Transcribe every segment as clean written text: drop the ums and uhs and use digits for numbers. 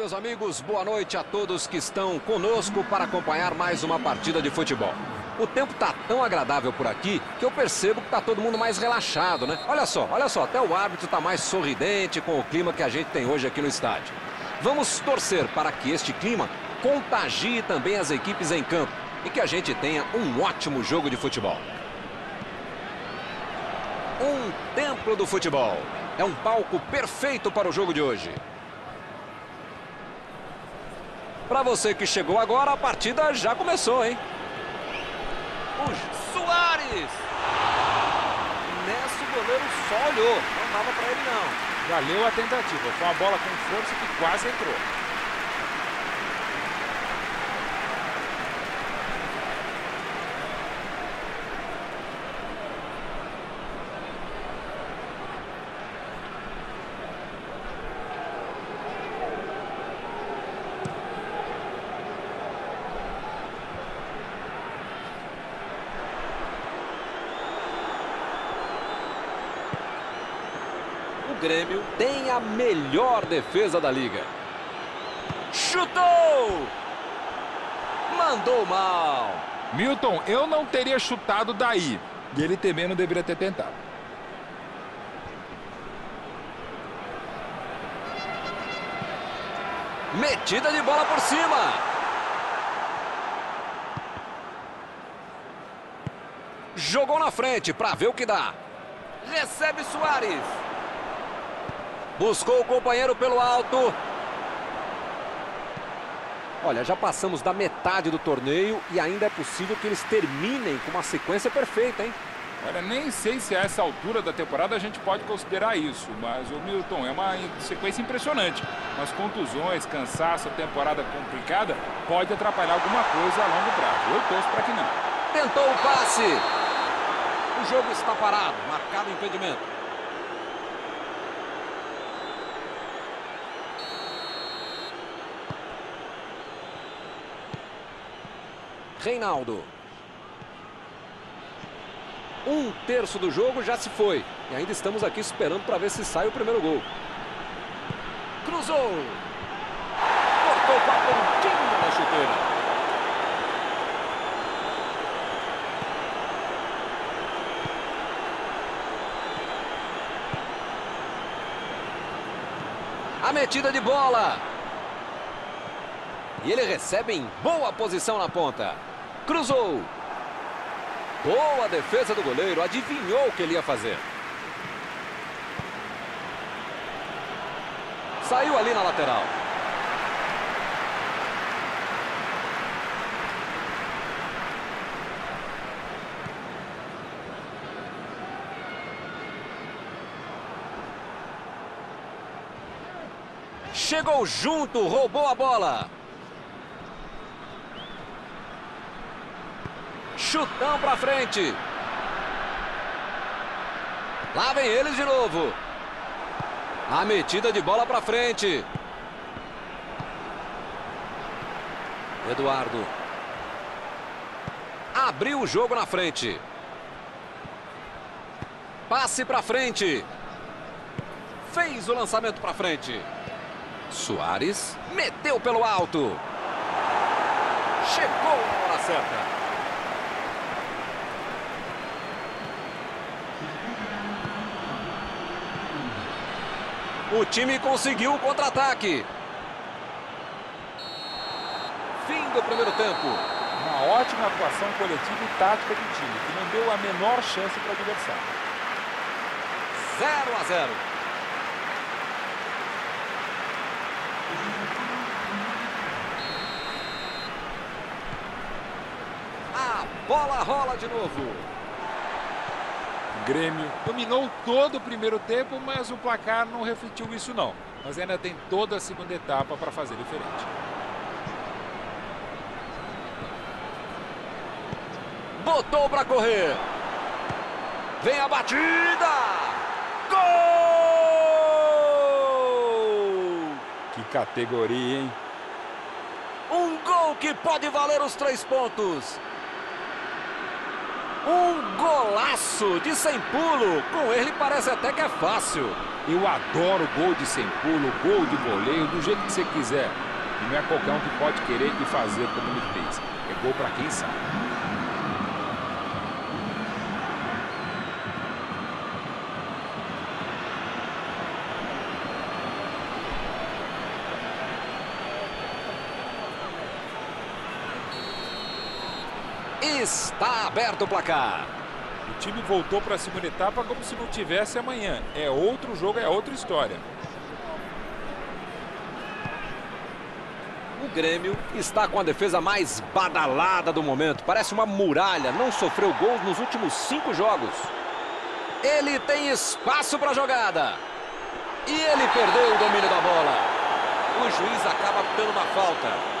meus amigos, boa noite a todos que estão conosco para acompanhar mais uma partida de futebol. O tempo tá tão agradável por aqui que eu percebo que tá todo mundo mais relaxado, né? Olha só, até o árbitro tá mais sorridente com o clima que a gente tem hoje aqui no estádio. Vamos torcer para que este clima contagie também as equipes em campo e que a gente tenha um ótimo jogo de futebol. Um templo do futebol. É um palco perfeito para o jogo de hoje. Para você que chegou agora, a partida já começou, hein? O Suárez! Nessa o goleiro só olhou, não dava para ele não. Valeu a tentativa, foi uma bola com força que quase entrou. O Grêmio tem a melhor defesa da liga. Chutou! Mandou mal. Milton, eu não teria chutado daí. E ele também não deveria ter tentado. Metida de bola por cima. Jogou na frente para ver o que dá. Recebe Suárez. Buscou o companheiro pelo alto. Olha, já passamos da metade do torneio e ainda é possível que eles terminem com uma sequência perfeita, hein? Olha, nem sei se a essa altura da temporada a gente pode considerar isso, mas o Milton, é uma sequência impressionante. Mas contusões, cansaço, temporada complicada, pode atrapalhar alguma coisa a longo prazo. Eu torço para que não. Tentou o passe. O jogo está parado, marcado impedimento. Reinaldo. Um terço do jogo já se foi. E ainda estamos aqui esperando para ver se sai o primeiro gol. Cruzou. Cortou com a pontinha da chuteira. A metida de bola. E ele recebe em boa posição na ponta. Cruzou. Boa defesa do goleiro. Adivinhou o que ele ia fazer. Saiu ali na lateral. Chegou junto, roubou a bola. Chutão pra frente. Lá vem eles de novo. A metida de bola pra frente. Eduardo. Abriu o jogo na frente. Passe pra frente. Fez o lançamento pra frente. Suárez meteu pelo alto. Chegou na hora certa. O time conseguiu o contra-ataque. Fim do primeiro tempo. Uma ótima atuação coletiva e tática do time, que não deu a menor chance para o adversário. 0-0. A bola rola de novo. O Grêmio dominou todo o primeiro tempo, mas o placar não refletiu isso não. Mas ainda tem toda a segunda etapa para fazer diferente. Botou para correr. Vem a batida. Gol! Que categoria, hein? Um gol que pode valer os 3 pontos. Um golaço de sem pulo. Com ele parece até que é fácil. Eu adoro gol de sem pulo, gol de voleio, do jeito que você quiser. E não é qualquer um que pode querer e fazer como ele fez. É gol para quem sabe. Está aberto o placar. O time voltou para a segunda etapa como se não tivesse amanhã. É outro jogo, é outra história. O Grêmio está com a defesa mais badalada do momento. Parece uma muralha. Não sofreu gols nos últimos 5 jogos. Ele tem espaço para a jogada. E ele perdeu o domínio da bola. O juiz acaba dando uma falta.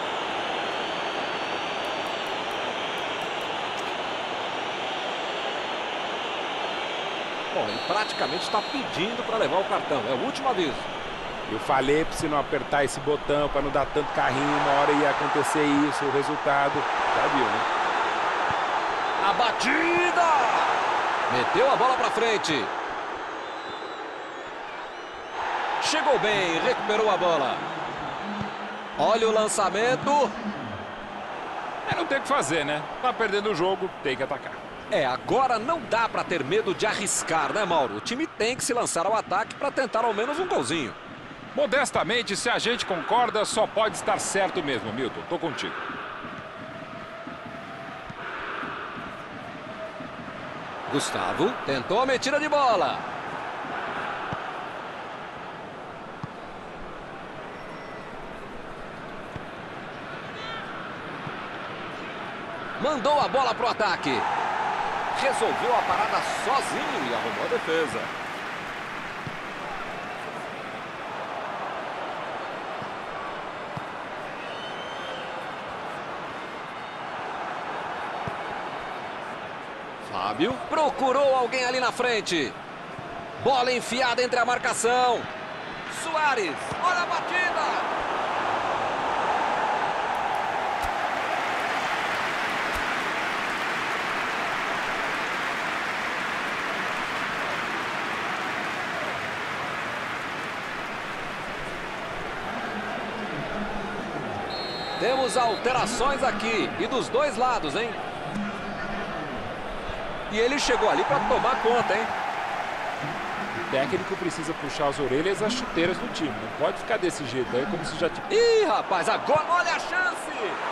Bom, ele praticamente está pedindo para levar o cartão. É o último aviso. Eu falei para você não apertar esse botão, para não dar tanto carrinho. Uma hora ia acontecer isso, o resultado. Já viu, né? A batida! Meteu a bola para frente. Chegou bem, recuperou a bola. Olha o lançamento. Não tem o que fazer, né? Tá perdendo o jogo, tem que atacar. Agora não dá para ter medo de arriscar, né, Mauro? O time tem que se lançar ao ataque para tentar ao menos um golzinho. Modestamente, se a gente concorda, só pode estar certo mesmo, Milton. Tô contigo. Gustavo tentou a metida de bola. Mandou a bola pro ataque. Resolveu a parada sozinho e arrumou a defesa. Fábio procurou alguém ali na frente. Bola enfiada entre a marcação. Soares, olha a batida. Temos alterações aqui, e dos dois lados, hein? E ele chegou ali para tomar conta, hein? O técnico precisa puxar as orelhas e as chuteiras do time. Não pode ficar desse jeito aí, como se já... Ih, rapaz, agora olha a chance!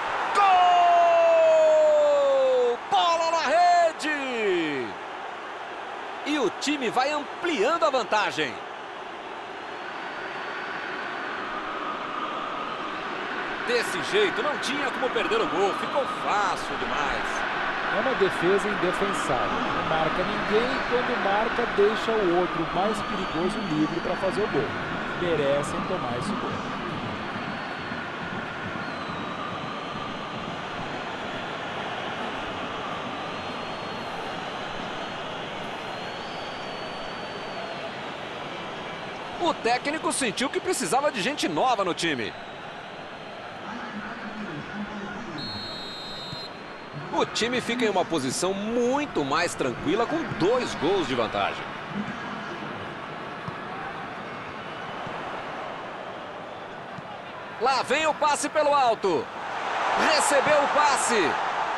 Gol! Bola na rede! E o time vai ampliando a vantagem. Desse jeito, não tinha como perder o gol. Ficou fácil demais. É uma defesa indefensável. Não marca ninguém e quando marca, deixa o outro mais perigoso livre para fazer o gol. Merecem tomar esse gol. O técnico sentiu que precisava de gente nova no time. O time fica em uma posição muito mais tranquila com 2 gols de vantagem. Lá vem o passe pelo alto. Recebeu o passe.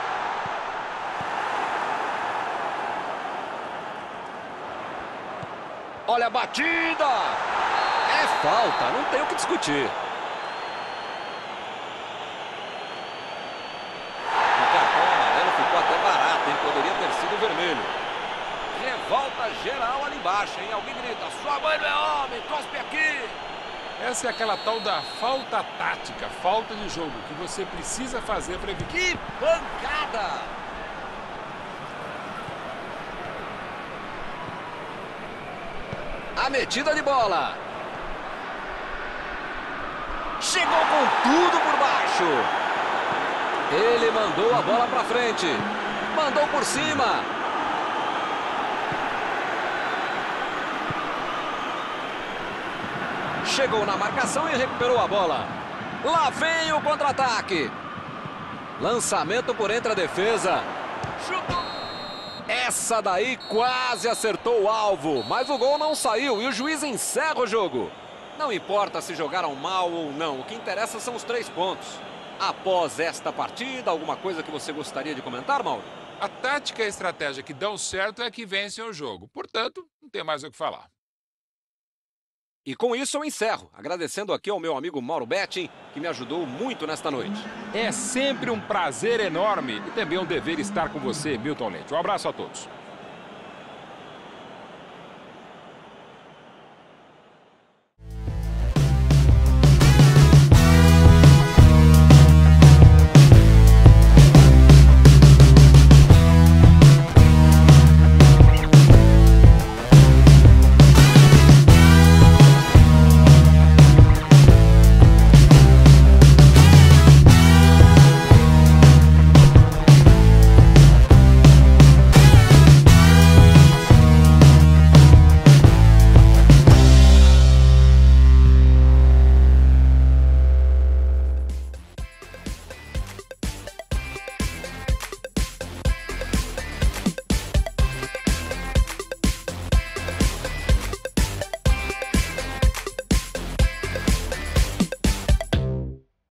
Olha a batida. É falta, não tem o que discutir. Poderia ter sido vermelho. Revolta geral ali embaixo, hein? Alguém grita, sua mãe não é homem, cospe aqui. Essa é aquela tal da falta tática, falta de jogo, que você precisa fazer para evitar. Que pancada! A metida de bola. Chegou com tudo por baixo. Ele mandou a bola para frente. Mandou por cima. Chegou na marcação e recuperou a bola. Lá vem o contra-ataque. Lançamento por entre a defesa. Chutou. Essa daí quase acertou o alvo, mas o gol não saiu e o juiz encerra o jogo. Não importa se jogaram mal ou não, o que interessa são os 3 pontos. Após esta partida, alguma coisa que você gostaria de comentar, Mauro? A tática e a estratégia que dão certo é que vencem o jogo. Portanto, não tem mais o que falar. E com isso eu encerro, agradecendo aqui ao meu amigo Mauro Betting, que me ajudou muito nesta noite. É sempre um prazer enorme e também um dever estar com você, Milton Leite. Um abraço a todos.